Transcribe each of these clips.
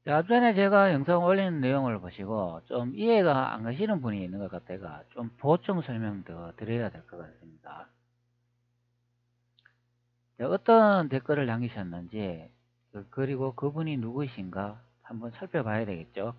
자, 앞전에 제가 영상 올리는 내용을 보시고 좀 이해가 안 가시는 분이 있는 것 같아가 좀 보충 설명 더 드려야 될 것 같습니다. 자, 어떤 댓글을 남기셨는지 그리고 그분이 누구신가 한번 살펴봐야 되겠죠.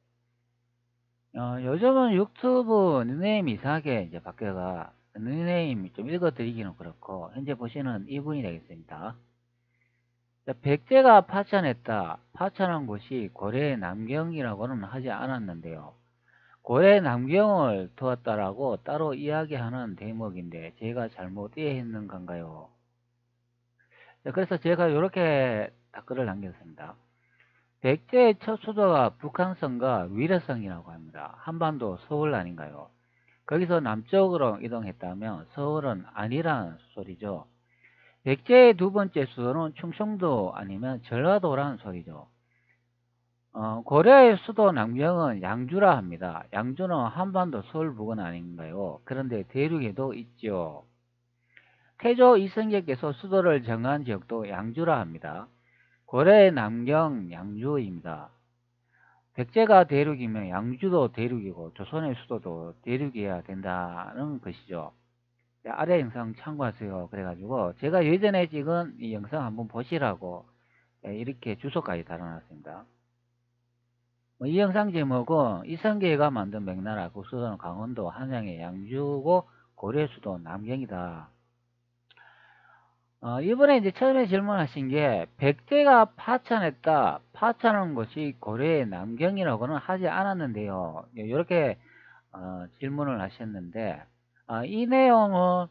요즘은 유튜브 닉네임이 이상하게 이제 바뀌어가 닉네임 좀 읽어드리기는 그렇고 현재 보시는 이분이 되겠습니다. 자, 백제가 파천했다. 파천한 곳이 고려의 남경이라고는 하지 않았는데요. 고래 남경을 두었다라고 따로 이야기하는 대목인데 제가 잘못 이해했는 건가요? 그래서 제가 이렇게 댓글을 남겼습니다. 백제의 첫 수도가 북한성과 위례성이라고 합니다. 한반도 서울 아닌가요? 거기서 남쪽으로 이동했다면 서울은 아니라는 소리죠. 백제의 두 번째 수도는 충청도 아니면 전라도라는 소리죠. 고려의 수도 남경은 양주라 합니다. 양주는 한반도 서울 부근 아닌가요? 그런데 대륙에도 있죠. 태조 이성계께서 수도를 정한 지역도 양주라 합니다. 고려의 남경 양주입니다. 백제가 대륙이면 양주도 대륙이고 조선의 수도도 대륙이어야 된다는 것이죠. 아래 영상 참고하세요. 그래가지고 제가 예전에 찍은 이 영상 한번 보시라고 이렇게 주소까지 달아놨습니다. 이 영상 제목은 이성계가 만든 명나라 그 수도는 강원도 한양의 양주고 고려의 수도 남경이다. 이번에 이제 처음에 질문하신 게 백제가 파천했다. 파천한 곳이 고려의 남경이라고는 하지 않았는데요. 이렇게 질문을 하셨는데 이 내용은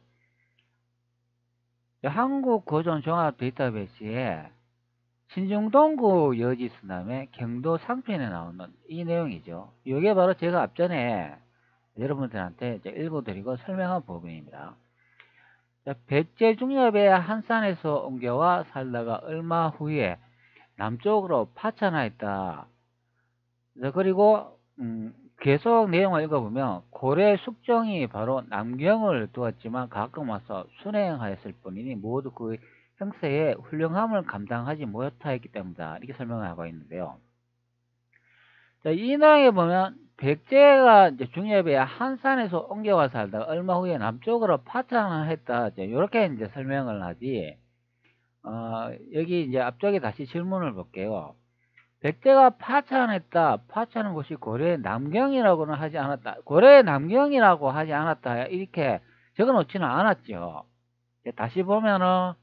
한국고전종합데이터베이스에 신중동구 여지수남의 경도 상편에 나오는 이 내용이죠. 이게 바로 제가 앞전에 여러분들한테 읽어드리고 설명한 부분입니다. 백제 중엽의 한산에서 옮겨와 살다가 얼마 후에 남쪽으로 파천하였다. 그리고 계속 내용을 읽어보면 고래 숙종이 바로 남경을 두었지만 가끔 와서 순행하였을 뿐이니 모두 그 형세의 훌륭함을 감당하지 못하였기 때문이다. 이렇게 설명을 하고 있는데요. 자, 이 내용에 보면 백제가 이제 중엽의 한산에서 옮겨와 살다가 얼마 후에 남쪽으로 파천을 했다. 이렇게 이제 설명을 하지. 여기 이제 앞쪽에 다시 질문을 볼게요. 백제가 파천했다. 파천한 곳이 고려의 남경이라고는 하지 않았다. 고려의 남경이라고 하지 않았다. 이렇게 적어 놓지는 않았죠. 다시 보면은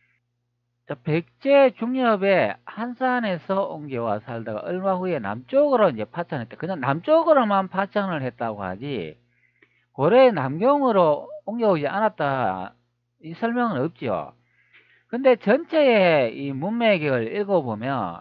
백제 중엽의 한산에서 옮겨와 살다가 얼마 후에 남쪽으로 이제 파천했다. 그냥 남쪽으로만 파천을 했다고 하지 고려의 남경으로 옮겨오지 않았다. 이 설명은 없죠. 근데 전체의 이 문맥을 읽어보면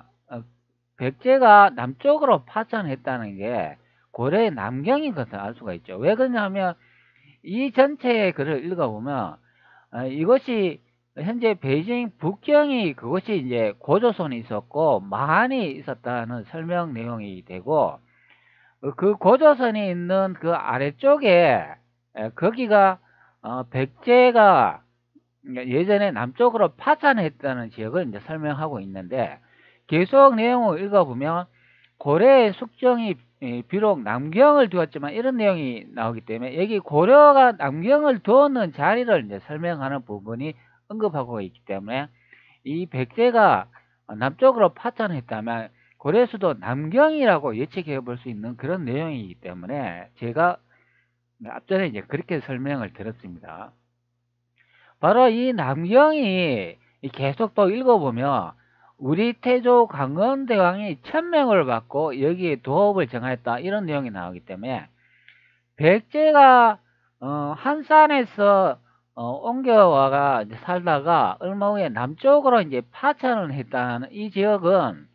백제가 남쪽으로 파천했다는 게 고려의 남경인 것을 알 수가 있죠. 왜 그러냐면 이 전체의 글을 읽어보면 이것이 현재 베이징 북경이 그것이 이제 고조선이 있었고 마한이 있었다는 설명 내용이 되고 그 고조선이 있는 그 아래쪽에 거기가 백제가 예전에 남쪽으로 파산했다는 지역을 이제 설명하고 있는데 계속 내용을 읽어보면 고려의 숙종이 비록 남경을 두었지만 이런 내용이 나오기 때문에 여기 고려가 남경을 두었는 자리를 이제 설명하는 부분이 언급하고 있기 때문에 이 백제가 남쪽으로 파천했다면 고려 수도 남경이라고 예측해 볼 수 있는 그런 내용이기 때문에 제가 앞전에 이제 그렇게 설명을 드렸습니다. 바로 이 남경이 계속 또 읽어보면 우리 태조 강원대왕이 천명을 받고 여기에 도읍을 정하였다 이런 내용이 나오기 때문에 백제가 한산에서 옮겨와가 이제 살다가 얼마 후에 남쪽으로 이제 파천을 했다는 이 지역은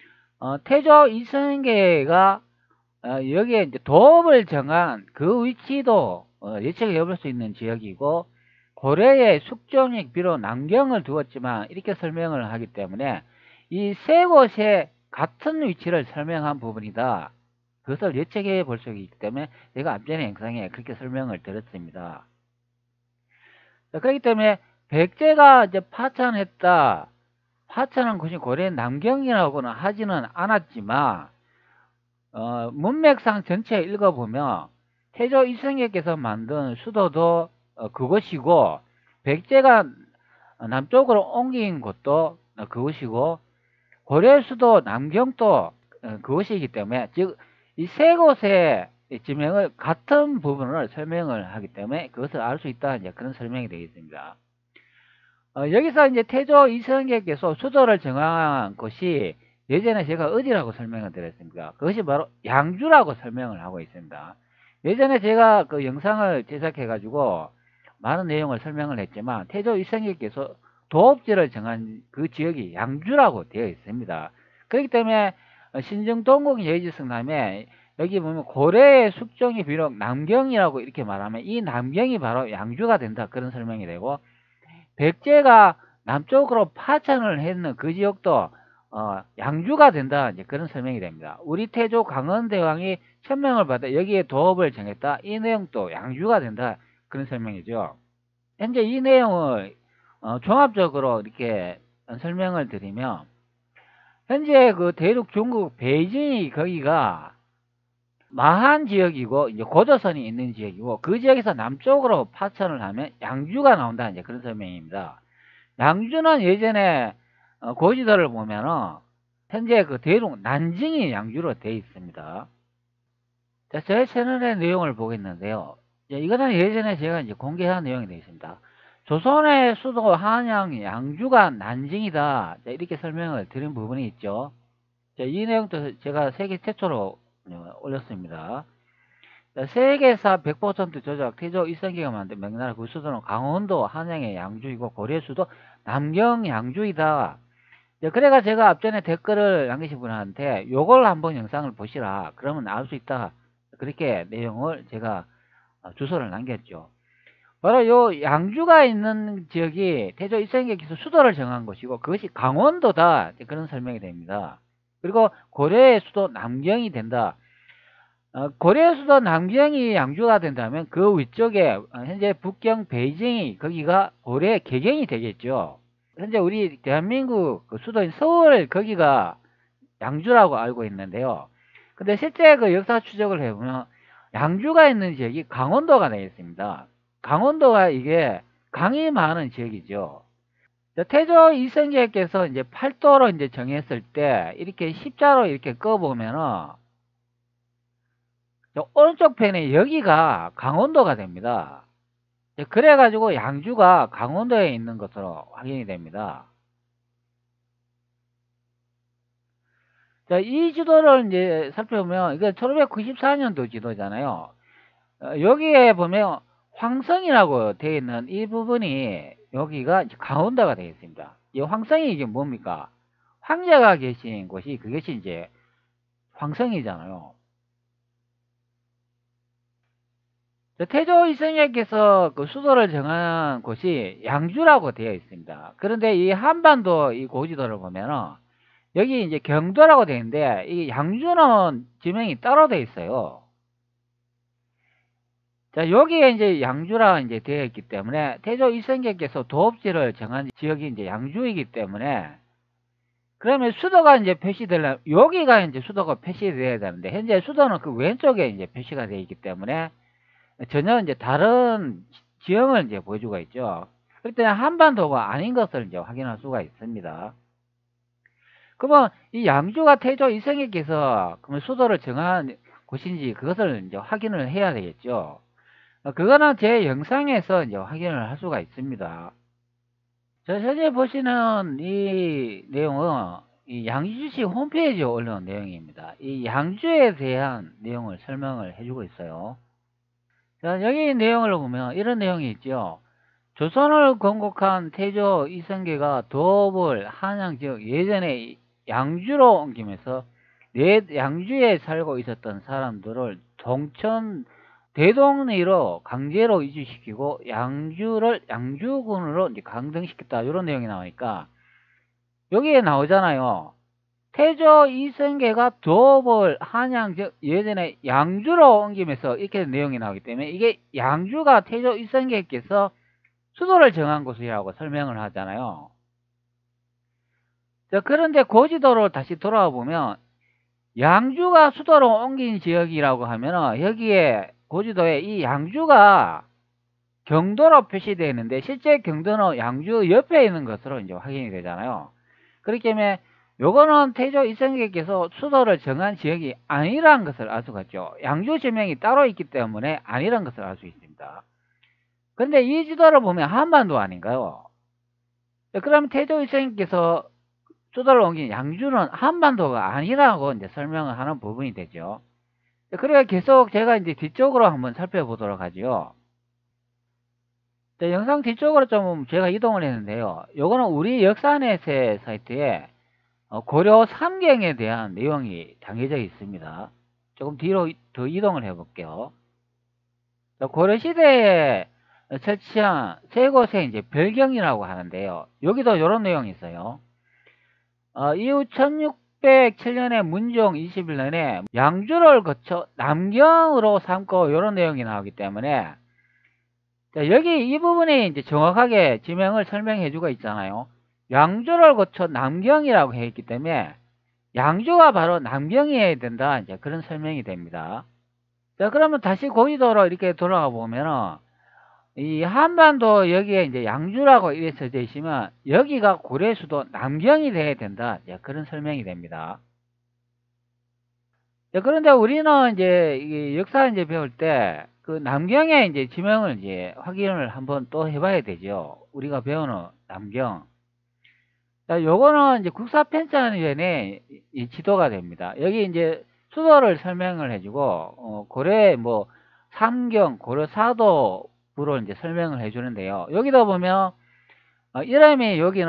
태조 이성계가 여기에 이제 도읍을 정한 그 위치도 예측해 볼 수 있는 지역이고 고려의 숙종이 비록 남경을 두었지만 이렇게 설명을 하기 때문에 이 세 곳의 같은 위치를 설명한 부분이다. 그것을 예측해 볼 수 있기 때문에 제가 앞전에 영상에 그렇게 설명을 드렸습니다. 그렇기 때문에 백제가 이제 파천했다. 파천한 곳이 고려 남경이라고는 하지는 않았지만 문맥상 전체 읽어보면 태조 이성계께서 만든 수도도 그곳이고 백제가 남쪽으로 옮긴 곳도 그곳이고 고려 수도 남경도 그곳이기 때문에 즉 이 세 곳의 지명을 같은 부분을 설명을 하기 때문에 그것을 알 수 있다 이제 그런 설명이 되겠습니다. 여기서 이제 태조 이성계께서 수도를 정한 곳이 예전에 제가 어디라고 설명을 드렸습니까? 그것이 바로 양주라고 설명을 하고 있습니다. 예전에 제가 그 영상을 제작해 가지고 많은 내용을 설명을 했지만 태조 이성계께서 도읍지를 정한 그 지역이 양주라고 되어 있습니다. 그렇기 때문에 신정동국 예지성남에 여기 보면 고려의 숙종이 비록 남경이라고 이렇게 말하면 이 남경이 바로 양주가 된다 그런 설명이 되고 백제가 남쪽으로 파천을 했는 그 지역도 양주가 된다 이제 그런 설명이 됩니다. 우리 태조 강원대왕이 천명을 받아 여기에 도읍을 정했다. 이 내용도 양주가 된다 그런 설명이죠. 현재 이 내용을 종합적으로 이렇게 설명을 드리면 현재 그 대륙 중국 베이징이 거기가 마한 지역이고 이제 고조선이 있는 지역이고 그 지역에서 남쪽으로 파천을 하면 양주가 나온다 이제 그런 설명입니다. 양주는 예전에 고지도를 보면은 현재 그 대륙 난징이 양주로 되어 있습니다. 자, 제 채널의 내용을 보겠는데요. 이거는 예전에 제가 이제 공개한 내용이 되어 있습니다. 조선의 수도 한양 양주가 난징이다. 자, 이렇게 설명을 드린 부분이 있죠. 자, 이 내용도 제가 세계 최초로 올렸습니다. 자, 세계사 100% 조작 태조 이성계가 만든 명나라 그 수도는 강원도 한양의 양주이고 고려 수도 남경 양주이다. 그래가 제가 앞전에 댓글을 남기신 분한테 요걸 한번 영상을 보시라. 그러면 알 수 있다. 그렇게 내용을 제가 주소를 남겼죠. 바로 요 양주가 있는 지역이 태조 이성계께서 수도를 정한 곳이고 그것이 강원도다. 그런 설명이 됩니다. 그리고 고려의 수도 남경이 된다. 고려의 수도 남경이 양주가 된다면 그 위쪽에 현재 북경 베이징이 거기가 고려의 개경이 되겠죠. 현재 우리 대한민국 그 수도인 서울 거기가 양주라고 알고 있는데요. 근데 실제 그 역사 추적을 해보면 양주가 있는 지역이 강원도가 되겠습니다. 강원도가 이게 강이 많은 지역이죠. 태조 이성계께서 이제 팔도로 이제 정했을 때 이렇게 십자로 이렇게 꺼보면은 오른쪽 편에 여기가 강원도가 됩니다. 그래가지고 양주가 강원도에 있는 것으로 확인이 됩니다. 자, 이 지도를 이제 살펴보면 이게 1594년도 지도잖아요. 여기에 보면 황성이라고 되어 있는 이 부분이 여기가 강원도가 되겠습니다. 이 황성이 이게 뭡니까? 황제가 계신 곳이 그것이 이제 황성이잖아요. 태조 이성계께서 그 수도를 정한 곳이 양주라고 되어 있습니다. 그런데 이 한반도 이 고지도를 보면은 여기 이제 경도라고 되어 있는데 이 양주는 지명이 따로 되어 있어요. 자, 여기에 이제 양주라 이제 되어 있기 때문에 태조 이성계께서 도읍지를 정한 지역이 이제 양주이기 때문에 그러면 수도가 이제 표시되려면 여기가 이제 수도가 표시되어야 되는데 현재 수도는 그 왼쪽에 이제 표시가 되어 있기 때문에 전혀 이제 다른 지형을 이제 보여주고 있죠. 그럴 때는 한반도가 아닌 것을 이제 확인할 수가 있습니다. 그러면 이 양주가 태조 이성계께서 그러면 수도를 정한 곳인지 그것을 이제 확인을 해야 되겠죠. 그거는 제 영상에서 이제 확인을 할 수가 있습니다. 자, 현재 보시는 이 내용은 이 양주시 홈페이지에 올려놓은 내용입니다. 이 양주에 대한 내용을 설명을 해주고 있어요. 자, 여기 내용을 보면 이런 내용이 있죠. 조선을 건국한 태조 이성계가 도읍을 한양 지역 예전에 양주로 옮기면서 양주에 살고 있었던 사람들을 동천 대동리로 강제로 이주시키고 양주군으로 이제 강등시켰다 이런 내용이 나오니까 여기에 나오잖아요. 태조 이성계가 도읍을 한양 즉 예전에 양주로 옮기면서 이렇게 내용이 나오기 때문에 이게 양주가 태조 이성계께서 수도를 정한 곳이라고 설명을 하잖아요. 자, 그런데 고지도로 다시 돌아와 보면 양주가 수도로 옮긴 지역이라고 하면은 여기에 고지도에 이 양주가 경도로 표시되어 있는데 실제 경도는 양주 옆에 있는 것으로 이제 확인이 되잖아요. 그렇기 때문에 요거는 태조 이성계께서 수도를 정한 지역이 아니라는 것을 알 수가 있죠. 양주 지명이 따로 있기 때문에 아니라는 것을 알 수 있습니다. 그런데 이 지도를 보면 한반도 아닌가요? 그럼 태조 이성계께서 수도를 옮긴 양주는 한반도가 아니라고 이제 설명을 하는 부분이 되죠. 그래서 계속 제가 이제 뒤쪽으로 한번 살펴보도록 하죠. 자, 영상 뒤쪽으로 좀 제가 이동을 했는데요. 요거는 우리 역사넷의 사이트에 고려 삼경에 대한 내용이 담겨져 있습니다. 조금 뒤로 더 이동을 해볼게요. 자, 고려시대에 설치한 세 곳의 이제 별경이라고 하는데요. 여기도 이런 내용이 있어요. 이후 1607년에 문종 21년에 양주를 거쳐 남경으로 삼고 이런 내용이 나오기 때문에 자, 여기 이 부분에 이제 정확하게 지명을 설명해 주고 있잖아요. 양주를 거쳐 남경이라고 해 있기 때문에 양주가 바로 남경이어야 된다. 이제 그런 설명이 됩니다. 자, 그러면 다시 고지도로 이렇게 돌아가 보면은 이 한반도 여기에 이제 양주라고 이렇게 써져 있으면 여기가 고려 수도 남경이 돼야 된다. 이제 그런 설명이 됩니다. 자, 그런데 우리는 이제 이 역사 이제 배울 때 그 남경의 이제 지명을 이제 확인을 한번 또 해봐야 되죠. 우리가 배우는 남경. 자, 요거는 이제 국사편찬위원회 이 지도가 됩니다. 여기 이제 수도를 설명을 해주고 고려 뭐 삼경, 고려 사도부로 이제 설명을 해주는데요. 여기다 보면 이름이 여기는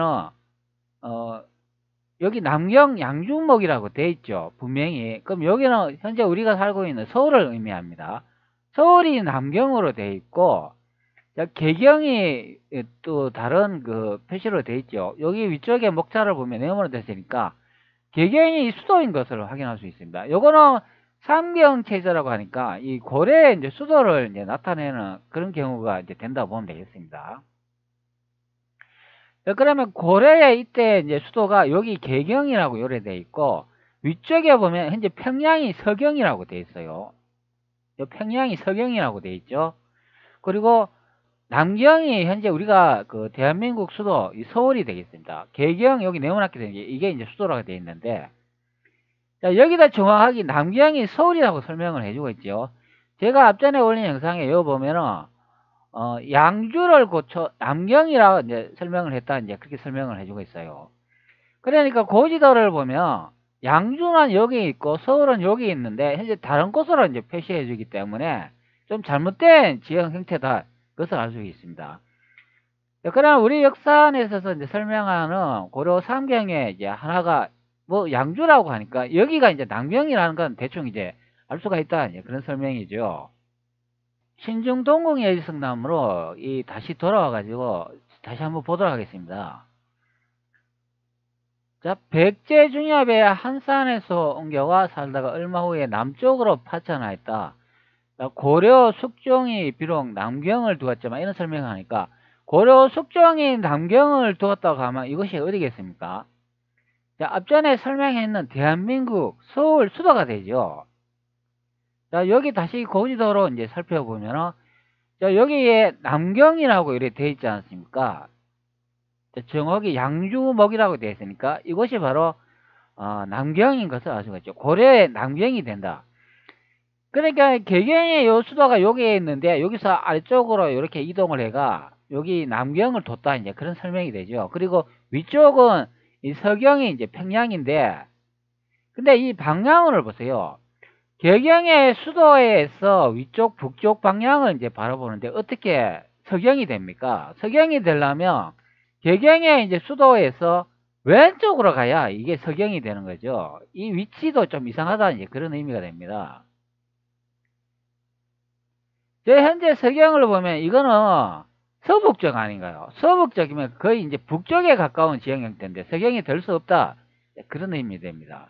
여기 남경 양주목이라고 돼 있죠. 분명히. 그럼 여기는 현재 우리가 살고 있는 서울을 의미합니다. 서울이 남경으로 돼 있고 개경이 또 다른 그 표시로 돼 있죠. 여기 위쪽에 목자를 보면 네모로 됐으니까 개경이 수도인 것을 확인할 수 있습니다. 요거는 삼경체제라고 하니까 이 고려의 이제 수도를 이제 나타내는 그런 경우가 이제 된다고 보면 되겠습니다. 그러면 고려의 이때 이제 수도가 여기 개경이라고 요래돼 있고 위쪽에 보면 현재 평양이 서경이라고 돼 있어요. 평양이 서경이라고 돼 있죠. 그리고 남경이 현재 우리가 그 대한민국 수도 이 서울이 되겠습니다. 개경 여기 네모나게 된 게 이게 이제 수도라고 되어 있는데 자, 여기다 정확하게 남경이 서울이라고 설명을 해주고 있죠. 제가 앞전에 올린 영상에 여기 보면은 양주를 고쳐 남경이라고 이제 설명을 했다 이제 그렇게 설명을 해주고 있어요. 그러니까 고지도를 보면 양주는 여기 있고 서울은 여기 있는데 현재 다른 곳으로 이제 표시해 주기 때문에 좀 잘못된 지형 형태다 그것을 알 수 있습니다. 그러나 우리 역사안에서 이제 설명하는 고려 삼경에 이제 하나가 뭐 양주라고 하니까 여기가 이제 남경이라는 건 대충 이제 알 수가 있다 이제 그런 설명이죠. 신중동궁 예의성남으로 이 다시 돌아와 가지고 다시 한번 보도록 하겠습니다. 자, 백제중엽의 한산에서 옮겨와 살다가 얼마 후에 남쪽으로 파천하였다. 고려 숙종이 비록 남경을 두었지만 이런 설명을 하니까 고려 숙종이 남경을 두었다고 하면 이것이 어디겠습니까? 자, 앞전에 설명했는 대한민국 서울 수도가 되죠. 자, 여기 다시 고지도로 이제 살펴보면은 자, 여기에 남경이라고 이렇게 되어 있지 않습니까? 자, 정확히 양주목이라고 되어 있으니까 이것이 바로 남경인 것을 알 수가 있죠. 고려의 남경이 된다. 그러니까 개경의 요 수도가 여기에 있는데 여기서 아래쪽으로 이렇게 이동을 해가 여기 남경을 뒀다 이제 그런 설명이 되죠. 그리고 위쪽은 이 서경이 이제 평양인데 근데 이 방향을 보세요. 개경의 수도에서 위쪽 북쪽 방향을 이제 바라보는데 어떻게 서경이 됩니까? 서경이 되려면 개경의 이제 수도에서 왼쪽으로 가야 이게 서경이 되는 거죠. 이 위치도 좀 이상하다 이제 그런 의미가 됩니다. 제 현재 서경을 보면 이거는 서북쪽 아닌가요? 서북쪽이면 거의 이제 북쪽에 가까운 지형 형태인데 서경이 될 수 없다. 그런 의미 됩니다.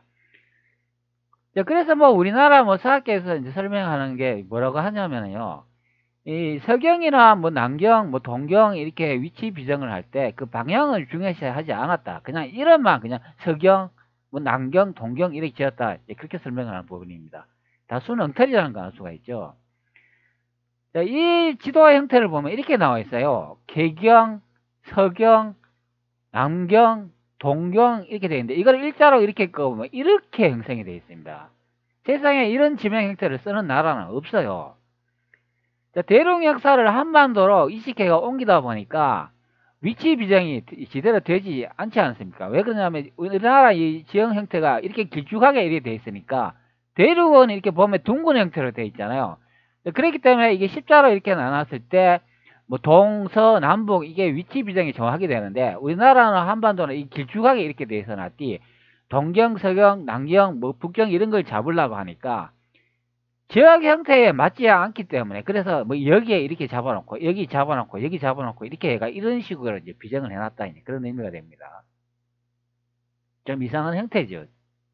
그래서 뭐 우리나라 뭐 사학계에서 이제 설명하는 게 뭐라고 하냐면요. 이 서경이나 뭐 남경, 뭐 동경 이렇게 위치 비정을 할 때 그 방향을 중요시 하지 않았다. 그냥 이름만 그냥 서경, 뭐 남경, 동경 이렇게 지었다. 그렇게 설명을 하는 부분입니다. 다수는 엉터리라는 걸 알 수가 있죠. 자, 이 지도 형태를 보면 이렇게 나와 있어요. 개경, 서경, 남경, 동경 이렇게 되어 있는데 이걸 일자로 이렇게 꺼보면 이렇게 형성이 되어 있습니다. 세상에 이런 지명 형태를 쓰는 나라는 없어요. 자, 대륙 역사를 한반도로 이식해가 옮기다 보니까 위치 비정이 제대로 되지 않지 않습니까? 왜 그러냐면 우리나라 이 지형 형태가 이렇게 길쭉하게 이렇게 되어 있으니까 대륙은 이렇게 보면 둥근 형태로 되어 있잖아요. 그렇기 때문에 이게 십자로 이렇게 나눴을 때 뭐 동서 남북 이게 위치 비정이 정확하게 되는데 우리나라는 한반도는 이 길쭉하게 이렇게 되어 있어 놨디 동경, 서경, 남경, 뭐 북경 이런 걸 잡으려고 하니까 지역 형태에 맞지 않기 때문에 그래서 뭐 여기에 이렇게 잡아놓고 여기 잡아놓고 여기 잡아놓고 이렇게 해가 이런 식으로 이제 비정을 해놨다 이제 그런 의미가 됩니다. 좀 이상한 형태죠.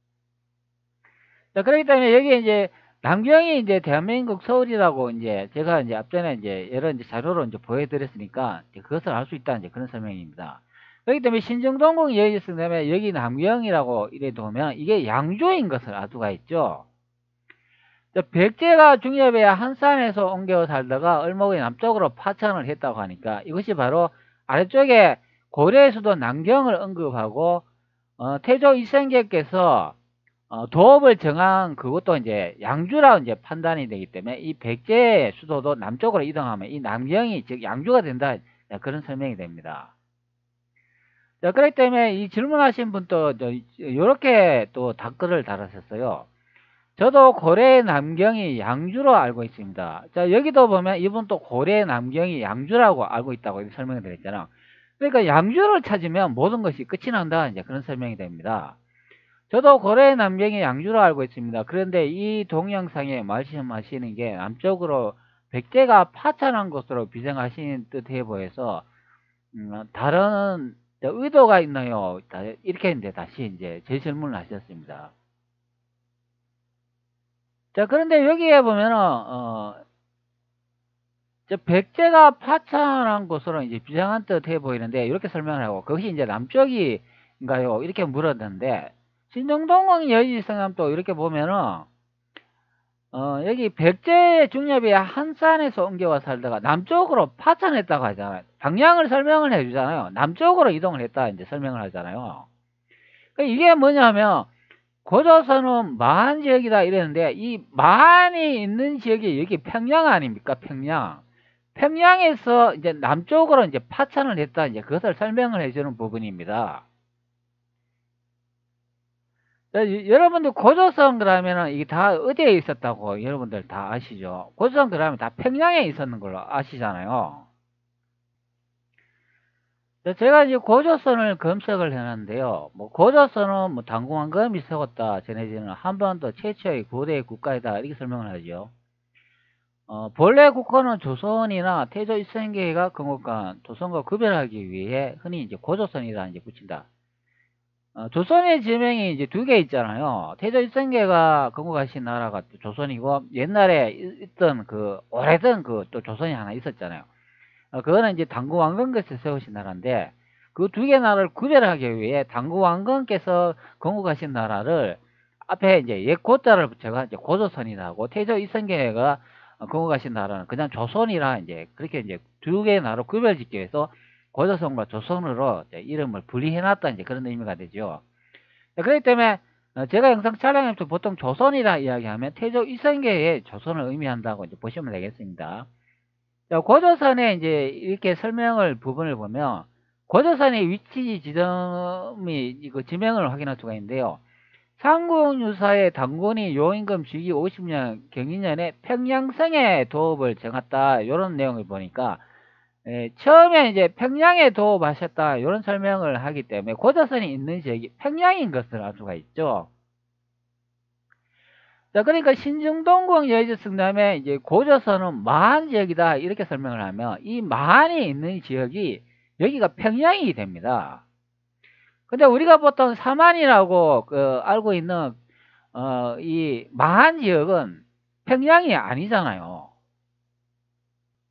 자, 그렇기 때문에 여기 이제 남경이 이제 대한민국 서울이라고 이제 제가 이제 앞전에 이제 여러 이제 자료로 이제 보여드렸으니까 이제 그것을 알 수 있다 이제 그런 설명입니다. 그렇기 때문에 신정동궁 여의지 때문에 여기 남경이라고 이래 두면 이게 양조인 것을 알 수가 있죠. 백제가 중엽에 한산에서 옮겨 살다가 을목의 남쪽으로 파천을 했다고 하니까 이것이 바로 아래쪽에 고려의 수도 남경을 언급하고 태조 이성계께서 도읍을 정한 그것도 이제 양주라고 이제 판단이 되기 때문에 이 백제의 수도도 남쪽으로 이동하면 이 남경이 즉 양주가 된다 그런 설명이 됩니다. 자, 그렇기 때문에 이 질문하신 분도 이렇게 또 댓글을 달았었어요. 저도 고래 남경이 양주로 알고 있습니다. 자, 여기도 보면 이분 또 고래 남경이 양주라고 알고 있다고 설명을 드렸잖아요. 그러니까 양주를 찾으면 모든 것이 끝이 난다. 이제 그런 설명이 됩니다. 저도 고래 남경이 양주로 알고 있습니다. 그런데 이 동영상에 말씀하시는 게 남쪽으로 백제가 파천한 것으로 비정하시는 듯해 보여서 다른 의도가 있나요? 이렇게 이제 다시 이제 재질문을 하셨습니다. 자, 그런데 여기에 보면은, 백제가 파천한 곳으로 이제 비장한 듯 해 보이는데, 이렇게 설명을 하고, 그것이 이제 남쪽인가요? 이렇게 물었는데, 신정동궁 여의지성함도 이렇게 보면은, 여기 백제 중엽이 한산에서 옮겨와 살다가 남쪽으로 파천했다고 하잖아요. 방향을 설명을 해주잖아요. 남쪽으로 이동을 했다, 이제 설명을 하잖아요. 그러니까 이게 뭐냐면, 고조선은 마한 지역이다 이랬는데 이 마한이 있는 지역이 여기 평양 아닙니까? 평양. 평양에서 이제 남쪽으로 이제 파천을 했다 이제 그것을 설명을 해주는 부분입니다. 여러분들 고조선 그러면은 이게 다 어디에 있었다고 여러분들 다 아시죠? 고조선 그러면 다 평양에 있었는 걸로 아시잖아요. 제가 이제 고조선을 검색을 해놨는데요. 뭐 고조선은 뭐 당공황금이 세웠다 전해지는 한반도 최초의 고대 국가이다 이렇게 설명을 하죠. 본래 국호는 조선이나 태조 이성계가 건국한 조선과 구별하기 위해 흔히 이제 고조선이라 이제 붙인다. 조선의 지명이 이제 두 개 있잖아요. 태조 이성계가 건국하신 나라가 또 조선이고 옛날에 있던 그 오래된 그 또 조선이 하나 있었잖아요. 그거는 이제 당구 왕건께서 세우신 나라인데 그 두 개 나라를 구별하기 위해 당구 왕건께서 건국하신 나라를 앞에 이제 옛 고자를 붙여가 이제 고조선이라고 태조 이성계가 건국하신 나라는 그냥 조선이라 이제 그렇게 이제 두 개의 나라를 구별짓기 위해서 고조선과 조선으로 이름을 분리해놨다 이제 그런 의미가 되죠. 그렇기 때문에 제가 영상 촬영에서 보통 조선이라 이야기하면 태조 이성계의 조선을 의미한다고 이제 보시면 되겠습니다. 자, 고조선에 이제 이렇게 설명을 부분을 보면 고조선의 위치 지점이 그 지명을 확인할 수가 있는데요. 삼국유사의 당군이 요임금 주기 50년 경인년에 평양성에 도읍을 정했다 이런 내용을 보니까 처음에 이제 평양에 도읍하셨다 이런 설명을 하기 때문에 고조선이 있는 지역이 평양인 것을 알 수가 있죠. 자, 그러니까 신정동궁 여의지성남에 이제 고조선은 마한 지역이다 이렇게 설명을 하면 이 마한이 있는 지역이 여기가 평양이 됩니다. 근데 우리가 보통 사만이라고 알고 있는 이 마한 지역은 평양이 아니잖아요.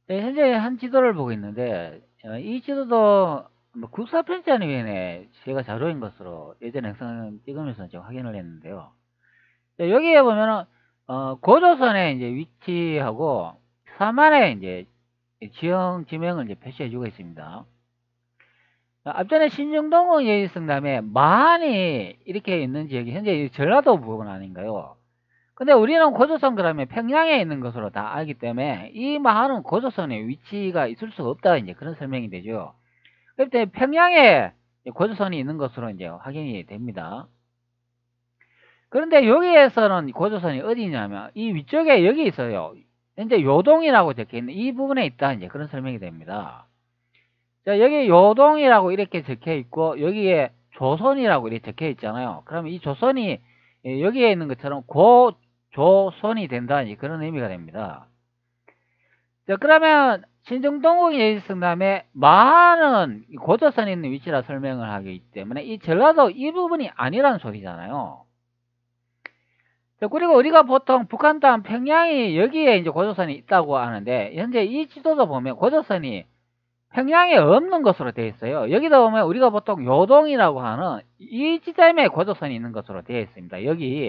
네, 현재 한 지도를 보고 있는데 이 지도도 뭐 국사편찬위원회 제가 자료인 것으로 예전에 영상 찍으면서 지금 확인을 했는데요. 네, 여기에 보면은 고조선의 이제 위치하고 사만의 이제 지명을 이제 표시해주고 있습니다. 앞전에 신정동은 예의성남에 마한이 이렇게 있는 지역이 현재 전라도 부분 아닌가요? 근데 우리는 고조선 그러면 평양에 있는 것으로 다 알기 때문에 이 마한은 고조선의 위치가 있을 수가 없다 이제 그런 설명이 되죠. 그때 평양에 고조선이 있는 것으로 이제 확인이 됩니다. 그런데 여기에서는 고조선이 어디냐면 이 위쪽에 여기 있어요. 현재 요동이라고 적혀 있는 이 부분에 있다 이제 그런 설명이 됩니다. 자, 여기 요동이라고 이렇게 적혀 있고 여기에 조선이라고 이렇게 적혀 있잖아요. 그러면 이 조선이 여기에 있는 것처럼 고조선이 된다 이제 그런 의미가 됩니다. 자, 그러면 신정동국 예의성남에 마하는 고조선이 있는 위치라 설명을 하기 때문에 이 전라도 이 부분이 아니라는 소리잖아요. 자, 그리고 우리가 보통 북한 땅 평양이 여기에 이제 고조선이 있다고 하는데 현재 이 지도도 보면 고조선이 평양에 없는 것으로 되어 있어요. 여기다 보면 우리가 보통 요동이라고 하는 이 지점에 고조선이 있는 것으로 되어 있습니다.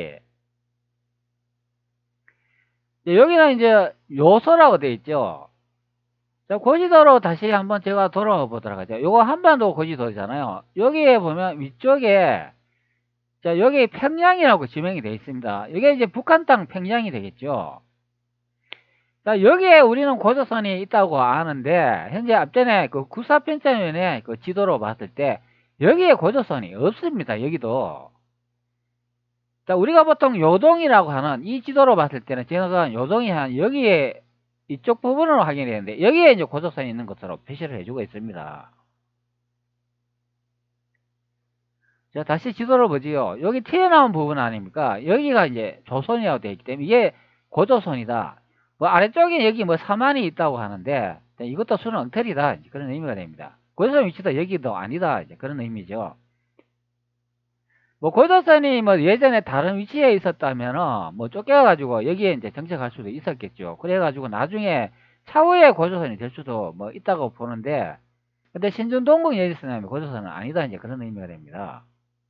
여기는 이제 요소라고 되어 있죠. 자, 고지도로 다시 한번 제가 돌아가 보도록 하죠. 요거 한반도 고지도잖아요. 여기에 보면 위쪽에 자, 여기 평양이라고 지명이 되어 있습니다. 이게 이제 북한 땅 평양이 되겠죠. 자, 여기에 우리는 고조선이 있다고 아는데 현재 앞전에 그 국사편찬위원회 그 지도로 봤을 때 여기에 고조선이 없습니다. 여기도. 자, 우리가 보통 요동이라고 하는 이 지도로 봤을 때는 지나간 요동이 한 여기에 이쪽 부분으로 확인이 되는데 여기에 이제 고조선이 있는 것으로 표시를 해주고 있습니다. 자, 다시 지도를 보지요. 여기 튀어나온 부분 아닙니까? 여기가 이제 조선이라고 되어 있기 때문에 이게 고조선이다. 뭐 아래쪽에 여기 뭐 사만이 있다고 하는데 이것도 수는 엉터리다. 그런 의미가 됩니다. 고조선 위치도 여기도 아니다. 그런 의미죠. 뭐 고조선이 뭐 예전에 다른 위치에 있었다면은 뭐 쫓겨가지고 여기에 이제 정착할 수도 있었겠죠. 그래가지고 나중에 차후에 고조선이 될 수도 뭐 있다고 보는데 근데 신중동국 예지선이 고조선은 아니다. 이제 그런 의미가 됩니다.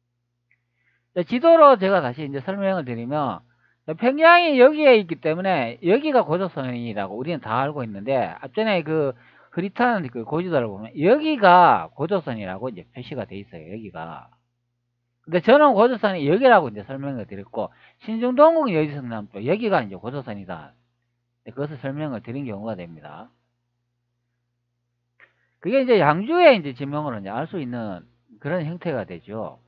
지도로 제가 다시 이제 설명을 드리면 평양이 여기에 있기 때문에 여기가 고조선이라고 우리는 다 알고 있는데 앞전에 그 흐릿한 그 고지도를 보면 여기가 고조선이라고 이제 표시가 돼 있어요. 여기가. 근데 저는 고조선이 여기라고 이제 설명을 드렸고 신중동국 여지성남도 여기가 이제 고조선이다. 그것을 설명을 드린 경우가 됩니다. 그게 이제 양주의 이제 지명으로 이제 알 수 있는 그런 형태가 되죠.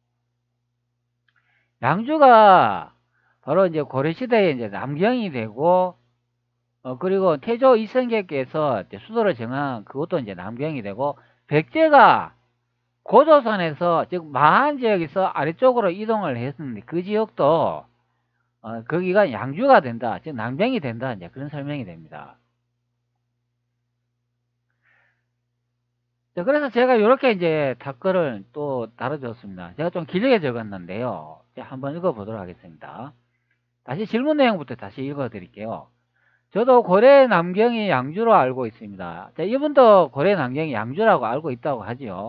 양주가 바로 이제 고려시대에 이제 남경이 되고, 그리고 태조 이성계께서 수도를 정한 그것도 이제 남경이 되고, 백제가 고조선에서, 즉, 마한 지역에서 아래쪽으로 이동을 했는데, 그 지역도, 거기가 양주가 된다, 즉, 남경이 된다, 이제 그런 설명이 됩니다. 자, 그래서 제가 이렇게 이제 답글을 또 다뤄줬습니다. 제가 좀 길게 적었는데요. 한번 읽어보도록 하겠습니다. 다시 질문 내용부터 다시 읽어드릴게요. 저도 고려 남경이 양주로 알고 있습니다. 자, 이분도 고려 남경이 양주라고 알고 있다고 하죠.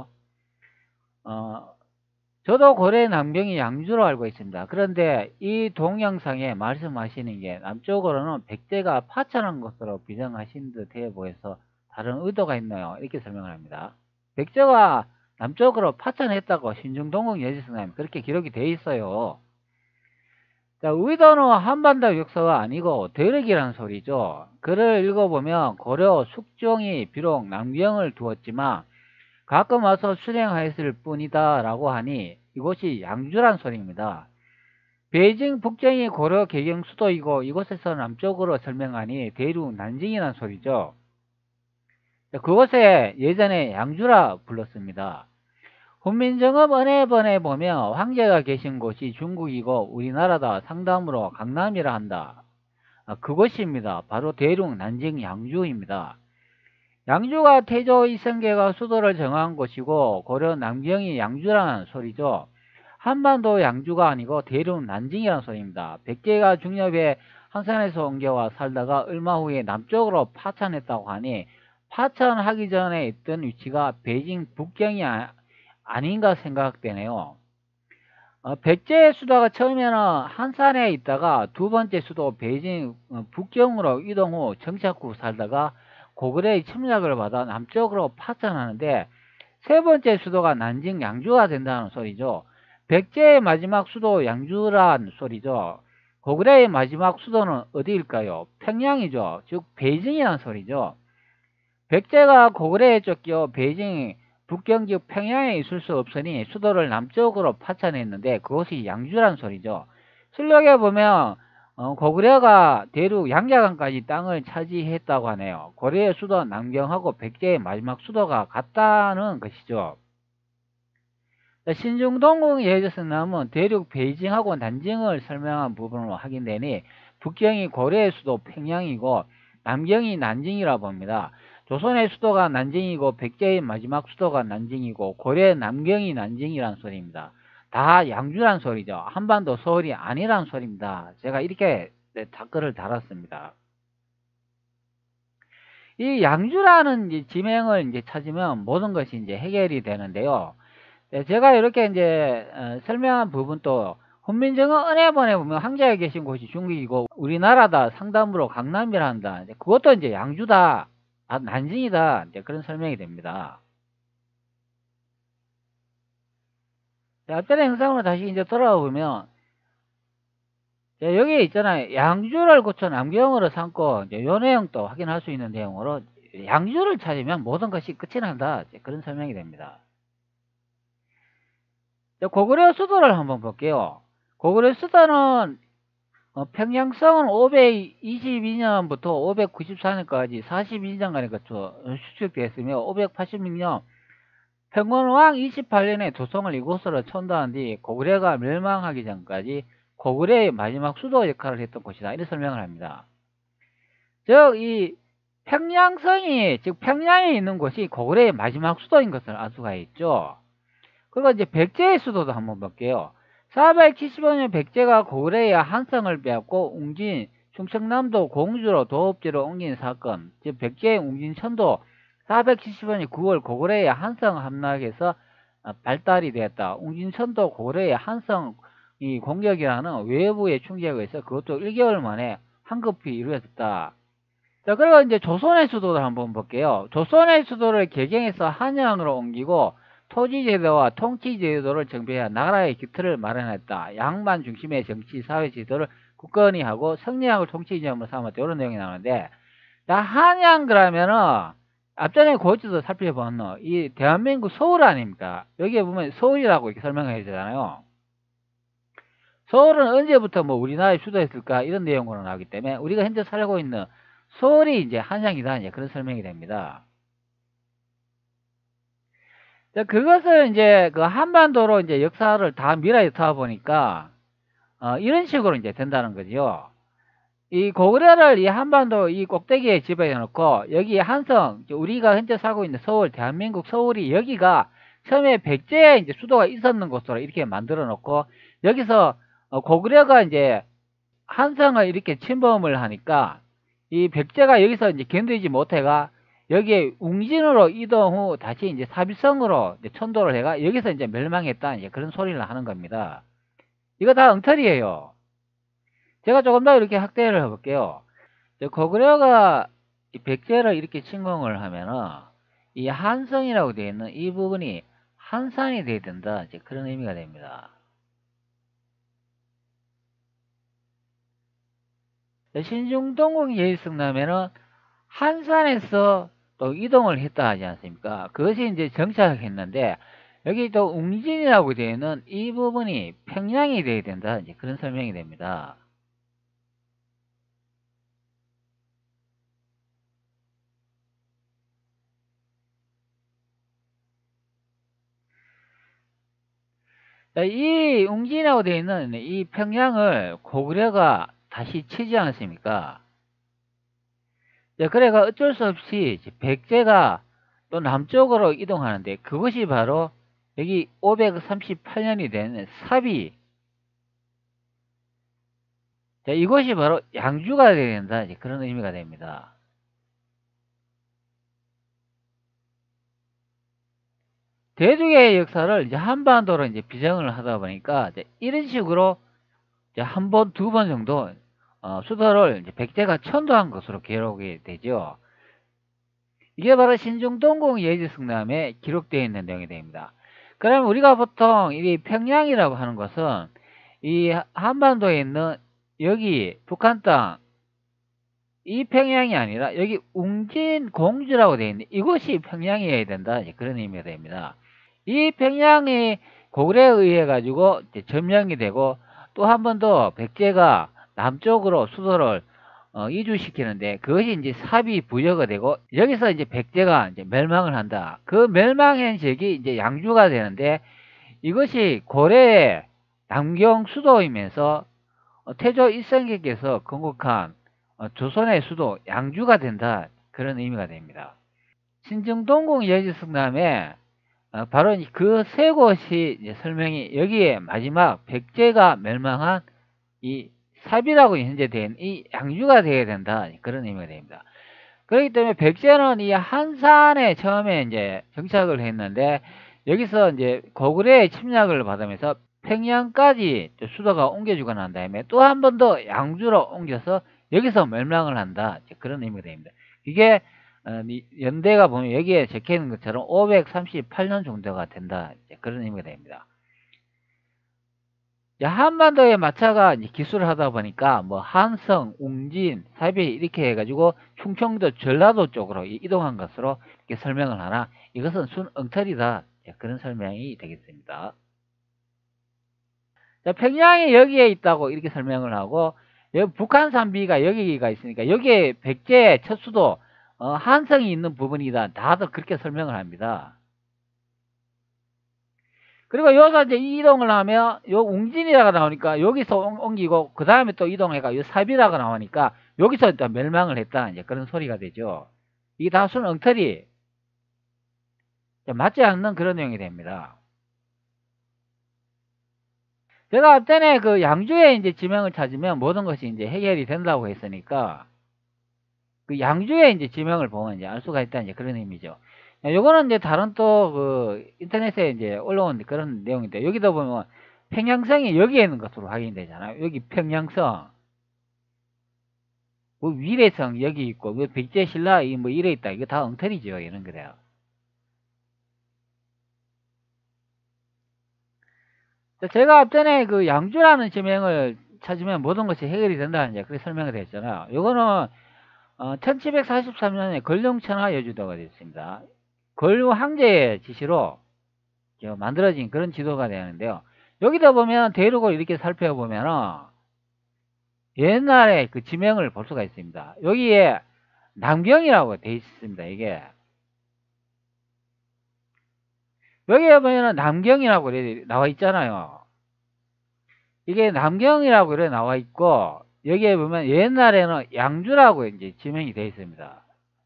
저도 고려 남경이 양주로 알고 있습니다. 그런데 이 동영상에 말씀하시는 게 남쪽으로는 백제가 파천한 것으로 비정하신 듯해 보여서 다른 의도가 있나요? 이렇게 설명을 합니다. 백제가 남쪽으로 파천했다고 신중동국 여지선에 그렇게 기록이 돼 있어요. 자, 의도는 한반도 역사가 아니고 대륙이라는 소리죠. 글을 읽어보면 고려 숙종이 비록 남경을 두었지만 가끔 와서 수행하였을 뿐이다 라고 하니 이곳이 양주란 소리입니다. 베이징 북정이 고려 개경 수도이고 이곳에서 남쪽으로 설명하니 대륙 난징이란 소리죠. 자, 그곳에 예전에 양주라 불렀습니다. 훈민정음 은혜번에 보면 황제가 계신 곳이 중국이고 우리나라다 상담으로 강남이라 한다. 그곳입니다. 바로 대륙 난징 양주입니다. 양주가 태조 이성계가 수도를 정한 곳이고 고려 남경이 양주라는 소리죠. 한반도 양주가 아니고 대륙 난징이라는 소리입니다. 백제가 중엽에 한산에서 옮겨와 살다가 얼마 후에 남쪽으로 파천했다고 하니 파천하기 전에 있던 위치가 베이징 북경이 아닌가 생각되네요. 백제의 수도가 처음에는 한산에 있다가 두 번째 수도 베이징 북경으로 이동 후 정착 후 살다가 고구려의 침략을 받아 남쪽으로 파천하는데 세 번째 수도가 난징 양주가 된다는 소리죠. 백제의 마지막 수도 양주란 소리죠. 고구려의 마지막 수도는 어디일까요? 평양이죠. 즉 베이징이라는 소리죠. 백제가 고구려에 쫓겨 베이징 북경 즉 평양에 있을 수 없으니 수도를 남쪽으로 파천했는데 그곳이 양주란 소리죠. 실록에 보면 고구려가 대륙 양자강까지 땅을 차지했다고 하네요. 고려의 수도 남경하고 백제의 마지막 수도가 같다는 것이죠. 신중동궁 예제에서 나오면 대륙 베이징하고 난징을 설명한 부분으로 확인되니 북경이 고려의 수도 평양이고 남경이 난징이라 봅니다. 조선의 수도가 난징이고 백제의 마지막 수도가 난징이고 고려의 남경이 난징이란 소리입니다. 다 양주란 소리죠. 한반도 서울이 아니란 소리입니다. 제가 이렇게 댓글을 달았습니다. 이 양주라는 이제 지명을 이제 찾으면 모든 것이 이제 해결이 되는데요. 제가 이렇게 이제 설명한 부분도 훈민정음 은혜본에 보면 황제에 계신 곳이 중국이고 우리나라다 상담으로 강남이란다. 그것도 이제 양주다. 난징이다. 이제 그런 설명이 됩니다. 앞전의 영상으로 다시 이제 돌아와 보면 여기 있잖아요. 양주를 고쳐 남경으로 삼고 이제 요 내용도 확인할 수 있는 내용으로 양주를 찾으면 모든 것이 끝이 난다. 그런 설명이 됩니다. 고구려 수도를 한번 볼게요. 고구려 수도는 평양성은 522년부터 594년까지 42년간에 거쳐 수축되었으며 586년 평건왕 28년에 도성을 이곳으로 천도한 뒤 고구려가 멸망하기 전까지 고구려의 마지막 수도 역할을 했던 곳이다. 이렇게 설명을 합니다. 즉 이 평양성이 즉 평양에 있는 곳이 고구려의 마지막 수도인 것을 알 수가 있죠. 그리고 이제 백제의 수도도 한번 볼게요. 475년 백제가 고구려의 한성을 빼앗고 웅진, 충청남도 공주로 도읍지로 옮긴 사건, 즉 백제의 웅진천도 475년 9월 고구려의 한성 함락에서 발달이 되었다. 웅진천도 고구려의 한성 이 공격이라는 외부의 충격에 의해서 그것도 1개월 만에 황급히 이루어졌다. 자, 그리고 이제 조선의 수도를 한번 볼게요. 조선의 수도를 개경해서 한양으로 옮기고 토지제도와 통치제도를 정비해 나라의 기틀을 마련했다. 양반 중심의 정치, 사회 제도를 굳건히 하고 성리학을 통치점으로 삼았다. 이런 내용이 나오는데, 자, 한양 그러면은 앞전에 고지도 살펴본 이 대한민국 서울 아닙니까? 여기에 보면 서울이라고 이렇게 설명해 주잖아요. 서울은 언제부터 뭐 우리나라의 수도였을까? 이런 내용으로 나오기 때문에 우리가 현재 살고 있는 서울이 이제 한양이다. 이제 그런 설명이 됩니다. 그것을 이제 그 한반도로 이제 역사를 다 밀어넣다 보니까 이런 식으로 이제 된다는 거죠. 이 고구려를 이 한반도 이 꼭대기에 집어해 놓고 여기 한성 우리가 현재 살고 있는 서울 대한민국 서울이 여기가 처음에 백제에 이제 수도가 있었는 곳으로 이렇게 만들어 놓고 여기서 고구려가 이제 한성을 이렇게 침범을 하니까 이 백제가 여기서 이제 견디지 못해가 여기에 웅진으로 이동 후 다시 이제 사비성으로 이제 천도를 해가 여기서 이제 멸망했다. 이제 그런 소리를 하는 겁니다. 이거 다 엉터리예요. 제가 조금 더 이렇게 확대를 해볼게요. 고구려가 이 백제를 이렇게 침공을 하면은 이 한성이라고 되어 있는 이 부분이 한산이 되어야 된다. 이제 그런 의미가 됩니다. 신중동궁 예의승나면은 한산에서 또 이동을 했다 하지 않습니까? 그것이 이제 정착했는데 여기 또 웅진이라고 되어 있는 이 부분이 평양이 되어야 된다. 이제 그런 설명이 됩니다. 이 웅진이라고 되어 있는 이 평양을 고구려가 다시 치지 않았습니까? 그래가 어쩔 수 없이 백제가 또 남쪽으로 이동하는데 그것이 바로 여기 538년이 된 삽이, 자, 이것이 바로 양주가 되어야 된다. 이제 그런 의미가 됩니다. 대륙의 역사를 이제 한반도로 이제 비정을 하다 보니까 이제 이런 식으로 이제 한 번, 두 번 정도 수도를 이제 백제가 천도한 것으로 기록이 되죠. 이게 바로 신중동궁 예지승남에 기록되어 있는 내용이 됩니다. 그럼 우리가 보통 이 평양이라고 하는 것은 이 한반도에 있는 여기 북한 땅, 이 평양이 아니라 여기 웅진 공주라고 되어 있는 이곳이 평양이어야 된다. 그런 의미가 됩니다. 이 평양이 고구려에 의해 가지고 점령이 되고 또 한 번 더 백제가 남쪽으로 수도를 이주시키는데 그것이 이제 삽이 부여가 되고 여기서 이제 백제가 이제 멸망을 한다. 그 멸망한 지역이 이제 양주가 되는데 이것이 고려의 남경 수도이면서 태조 일성께서 건국한 조선의 수도 양주가 된다. 그런 의미가 됩니다. 신중동궁 예지승남에 바로 그 세 곳이 이제 설명이 여기에 마지막 백제가 멸망한 이 삽이라고 현재 된 이 양주가 되어야 된다. 그런 의미가 됩니다. 그렇기 때문에 백제는 이 한산에 처음에 이제 정착을 했는데 여기서 이제 고구려의 침략을 받으면서 평양까지 수도가 옮겨주고 난 다음에 또 한 번 더 양주로 옮겨서 여기서 멸망을 한다. 그런 의미가 됩니다. 이게 연대가 보면 여기에 적혀 있는 것처럼 538년 정도가 된다. 그런 의미가 됩니다. 한반도의 마차가 이제 기술을 하다 보니까 뭐 한성, 웅진, 사비 이렇게 해가지고 충청도, 전라도 쪽으로 이동한 것으로 이렇게 설명을 하나 이것은 순 엉터리다. 그런 설명이 되겠습니다. 자, 평양이 여기에 있다고 이렇게 설명을 하고 여기 북한 산비가 여기가 있으니까 여기에 백제의 첫 수도 한성이 있는 부분이다. 다들 그렇게 설명을 합니다. 그리고 여기서 이제 이동을 하면 요 웅진이라고 나오니까 여기서 옮기고 그 다음에 또 이동해가 요 삽이라고 나오니까 여기서 또 멸망을 했다. 이제 그런 소리가 되죠. 이게 다 순 엉터리 맞지 않는 그런 내용이 됩니다. 제가 앞전에 그 양주에 이제 지명을 찾으면 모든 것이 이제 해결이 된다고 했으니까 그 양주에 이제 지명을 보면 이제 알 수가 있다. 이제 그런 의미죠. 요거는 이제 다른 또 그 인터넷에 이제 올라온 그런 내용인데 여기도 보면 평양성이 여기에 있는 것으로 확인되잖아요. 여기 평양성, 뭐 위례성 여기 있고 뭐 백제신라 뭐 이래 있다. 이거 다 엉터리죠. 이런 거래요. 제가 앞전에 그 양주라는 지명을 찾으면 모든 것이 해결이 된다는 이제 그렇게 설명을 했잖아요. 요거는 1743년에 걸룡천하 여주도가 됐습니다. 걸룡 황제의 지시로 만들어진 그런 지도가 되는데요. 여기다 보면 대륙을 이렇게 살펴보면은 옛날에 그 지명을 볼 수가 있습니다. 여기에 남경이라고 되어 있습니다. 이게 여기에 보면은 남경이라고 나와 있잖아요. 이게 남경이라고 이렇게 나와 있고 여기에 보면 옛날에는 양주라고 이제 지명이 되어 있습니다.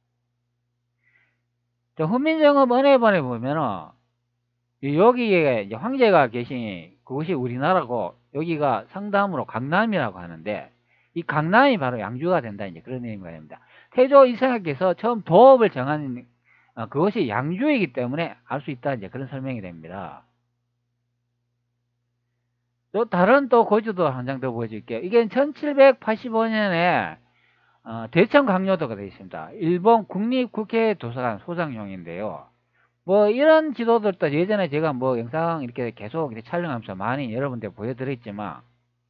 훈민정음 은혜본에 보면은 여기에 이제 황제가 계신 그곳이 우리나라고 여기가 상담으로 강남이라고 하는데 이 강남이 바로 양주가 된다. 이제 그런 의미가 됩니다. 태조 이성학께서 처음 도읍을 정한 그것이 양주이기 때문에 알 수 있다. 이제 그런 설명이 됩니다. 또 다른 또 고지도 한 장 더 보여줄게요. 이게 1785년에 대천 강요도가 되어 있습니다. 일본 국립국회 도서관 소장용인데요. 뭐 이런 지도들도 예전에 제가 뭐 영상 이렇게 계속 이렇게 촬영하면서 많이 여러분들 보여드렸지만